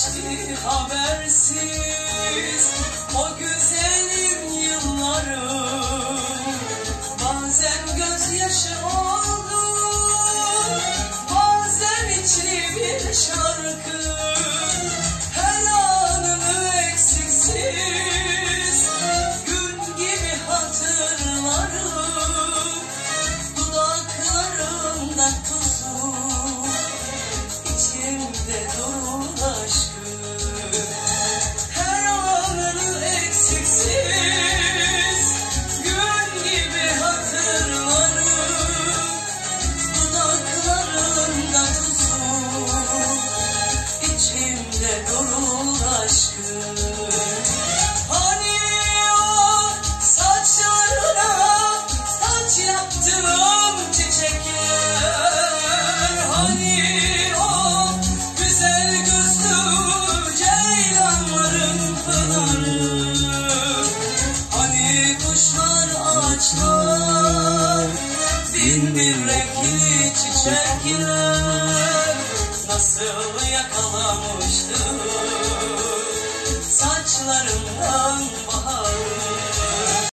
geçti habersiz o güzelim yıllarım. Bazen gözyaşı oldu, bazen içli bir şarkı. Her anımı eksiksiz gün gibi hatırlarım. Dudaklarımda tuzu, içimde durur aşkım. Her anını eksiksiz gün gibi hatırlarım. Dudaklarımda tuzu, içimde durur aşkım. Hani o saçlarına taç yaptığım çiçekler, hani o güzel gözlü ceylanların pınarı, hani kuşlar ağaçlar bin bir renkli çiçekler nasıl yakalamıştı saçlarımdan baharı.